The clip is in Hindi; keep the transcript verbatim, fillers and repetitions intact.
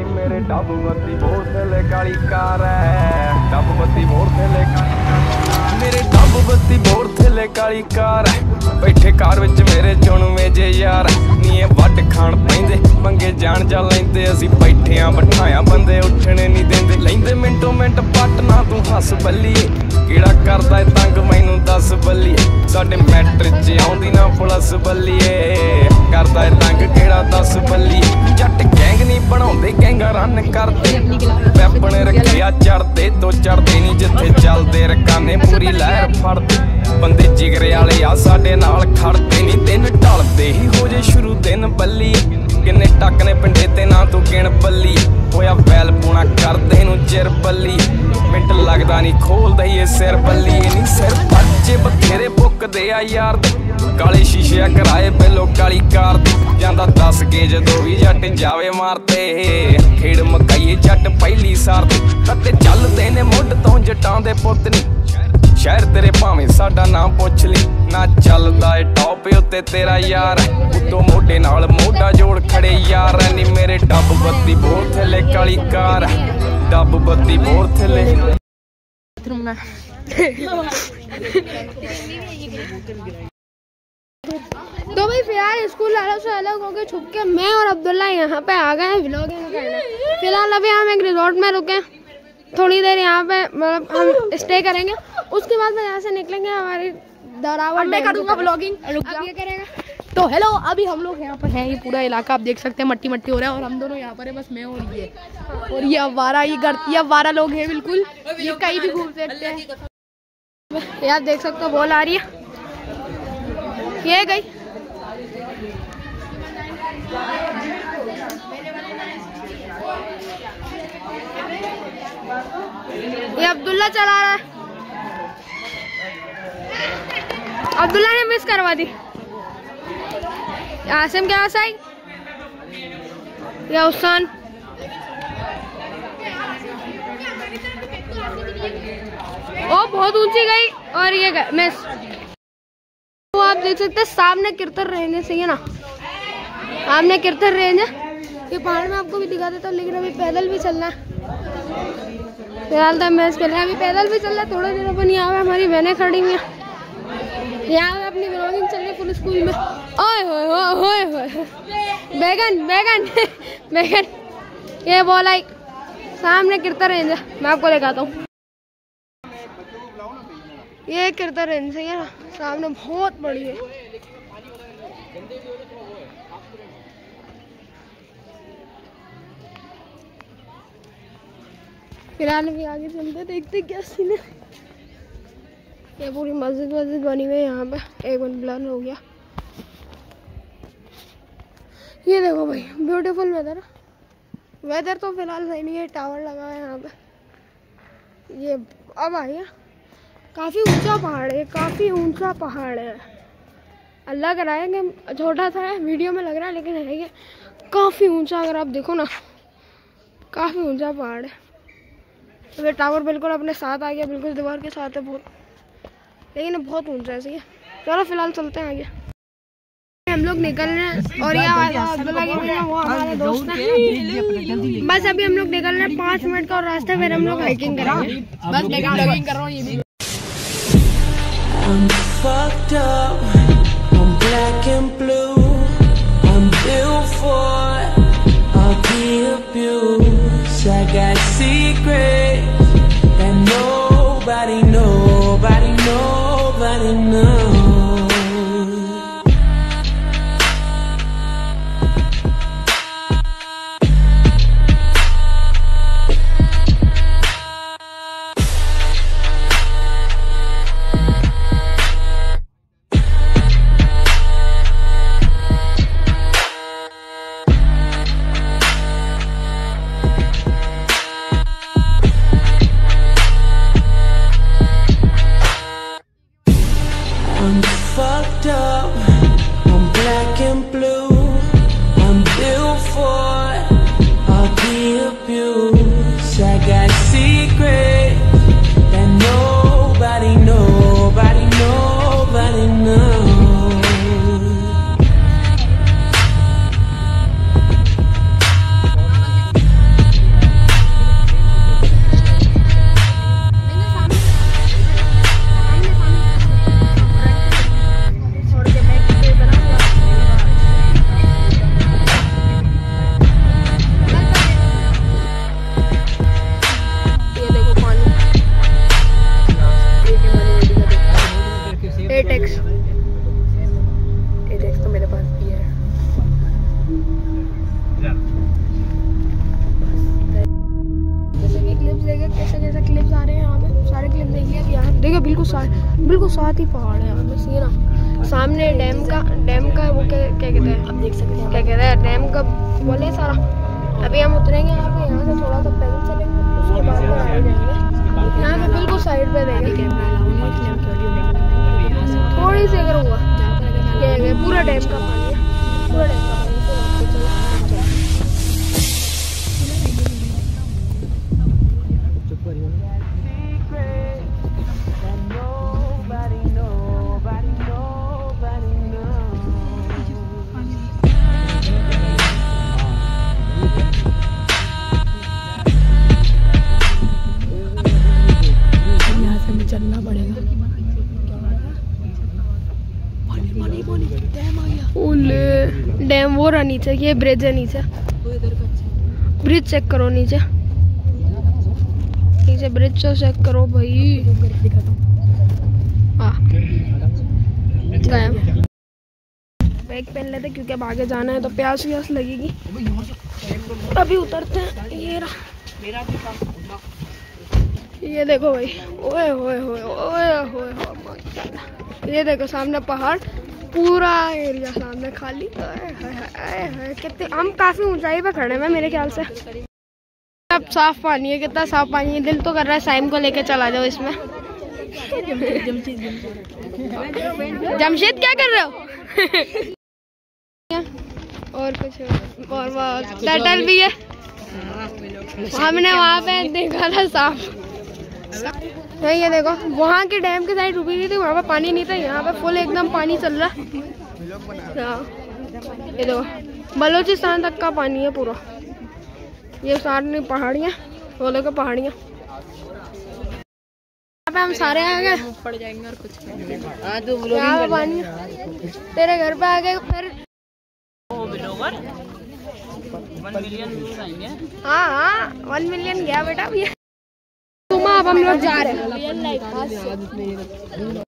मेरे डब बत्ती मोड़ थले काली कार है, डब बत्ती मोड़ थले मेरे डब बत्ती मोड़ थले काली कार है। बैठे कार विच मेरे चुनवे जे यार नी वट खाण पैंदे पंगे जान जा लैंदे असी बैठे आ बठाया बंदे उठने नहीं देंदे लैंदे मिंटो मिंट पट ना तू हस बल्लीए किहड़ा करदा है तंग मैनू दस बल्लीए साडे मैट्रिक च आउंदी ना पुलिस बल्लीए करदा है तंग किहड़ा दस बल्लीए जट गैंग नहीं बनाउंदे गैंगा रन करदे वैपन रखिया चढ़दे तो चढ़दे नहीं जिथे चलदे रकाने पूरी लहर फड़दे बंदे जिगरे वाले आ साडे नाल खड़दे नहीं दिन ढलदे ही हो जे शुरू दिन बल्लीए किन्ने टक ने पिंडे ते ना तू गिण बल्ली होया बैल पूना करदे नू चिर बल्ली मिंट लगदा नहीं खोलदा ही सिर बल्ली नहीं सिर बच्चे बथेरे पुकदे आ यार काले शीशे कराए पहलो काली कार जांदा दस के जदों भी जट जावे मारते खेड़ मकाइए जट पहली सार ते चलदे ने मुੱਢ तो जटां दे पुੱਤ नी शहर तेरे भावें साडा नाम पुछ ली ना चलदा है टॉप उत्ते तेरा यार उतो मोढे नाल मोढा जोड़ खड़े यार नी मेरे डब बत्ती बोर थले काली कार डब बत्ती बोर थले तो भाई फिलहाल स्कूल वालों से अलग हो गए छुप के मैं और अब्दुल्ला यहाँ पे आ गए हैं व्लॉगिंग करने। फिलहाल अभी हम एक रिजॉर्ट में रुके थोड़ी देर यहाँ पे मतलब हम स्टे करेंगे उसके बाद में यहाँ से निकलेंगे हमारी दरावड़ मैं करूँगा व्लॉगिंग अब ये करेगा। तो हेलो अभी हम लोग यहाँ पर हैं ये पूरा इलाका आप देख सकते हैं मट्टी मट्टी हो रहा है और हम दोनों यहाँ पर है बस मैं और ये और ये अवारा ये घर ये अवारा लोग हैं बिल्कुल ये कहीं भी घूम सकते हैं। यार देख सकते हो बॉल आ रही है ये गई ये अब्दुल्ला चला रहा है अब्दुल्ला ने मिस करवा दी आसिम क्या आई या उस्मान ओ बहुत ऊंची गई और ये मिस तो आप देख सकते हैं सामने किरतर रेंज है सही है ना सामने किरतर रेंज है ये पहाड़ में आपको भी दिखा देता हूँ लेकिन अभी पैदल भी चलना है फिलहाल तो मैच खेल रहे हैं अभी पैदल भी चल रहा है थोड़ी देर अपन यहाँ पे हमारी बहनें खड़ी हुई हैं यहाँ पे अपनी व्लॉगिंग चल रही है पूरे स्कूल में ओए होए होए होए बैगन बैगन बैगन ये बॉल आई सामने किरता रेंज है मैं आपको दिखाता हूँ ये किरता रेंज है ना सामने बहुत बड़ी है फिलहाल भी आगे चलते देखते क्या सीन है। ये पूरी मस्जिद मस्जिद बनी हुई है यहाँ पे एक मिनट ब्लर हो गया ये देखो भाई ब्यूटीफुल वेदर वेदर तो फिलहाल सही नहीं है टावर लगा है यहाँ पे ये अब आइए काफ़ी ऊंचा पहाड़ है काफ़ी ऊंचा पहाड़ है अल्लाह कराए कि छोटा सा है वीडियो में लग रहा है लेकिन है ये काफ़ी ऊंचा अगर आप देखो ना काफ़ी ऊंचा पहाड़ है तो ये टावर बिल्कुल अपने साथ आ गया बिल्कुल दीवार के साथ है बहुत लेकिन बहुत ऊंचा है सही है। चलो फिलहाल चलते हैं आगे हम लोग निकल रहे हैं और ये अब्दुल्ला के लिए वो हमारे दोस्त हैं बस अभी हम लोग निकल रहे हैं पाँच मिनट का और रास्ता फिर हम लोग हाइकिंग करेंगे बस मैं व्लॉगिंग कर रहा हूँ ये भी I'm fucked up, I'm black and blue, I'm built for all the abuse. I got secrets that nobody, nobody, nobody knows. बिल्कुल साथ बिल्कुल साथ ही पहाड़ है यहाँ पे सीना। सामने डैम का डैम का वो क्या क्या कहते हैं, आप देख सकते हैं क्या कहते हैं डैम का बोले सारा। अभी हम उतरेंगे यहाँ पे, यहाँ से थोड़ा सा पैदल चलेंगे, उसके बाद में आगे जाएंगे। यहाँ पे बिल्कुल साइड पे देंगे, थोड़ी सी अगर हुआ ये पूरा डैम का पानी है, पूरा डैम का पानी। चलना पड़ेगा। पानी पानी पानी डैम आ गया। ओले डैम वो रहा नीचे, ये ब्रिज है नीचे, ब्रिज चेक करो नीचे, नीचे ब्रिज तो चेक करो भाई। हाँ बैग पहन लेते क्योंकि अब आगे जाना है तो प्यास व्यास लगेगी। अभी उतरते हैं। ये रहा ये देखो भाई, ओए होए होए ओए होए होए, ये देखो सामने पहाड़, पूरा एरिया सामने खाली। कितने हम काफी ऊंचाई पे खड़े हैं मेरे ख्याल से। अब साफ पानी है, कितना साफ पानी है, दिल तो कर रहा है साइम को लेके चला जाओ इसमें। जमशेद क्या कर रहे हो? और कुछ और टर्टल भी है, हमने वहाँ पे देखा था साफ। नहीं ये देखो वहाँ के डैम के साइड रुकी हुई थी, वहाँ पे पानी नहीं था, यहाँ पे फुल एकदम पानी चल रहा। ये देखो बलूचिस्तान तक का पानी है पूरा, ये सारी पहाड़ियाँ, वो देखो पहाड़ियाँ। यहाँ पे हम सारे आ गए, पड़ जाएंगे और कुछ यहाँ पे पानी तेरे घर पे आ गए फिर। हाँ हाँ वन मिलियन गया बेटा। अब हम लोग जा रहे हैं।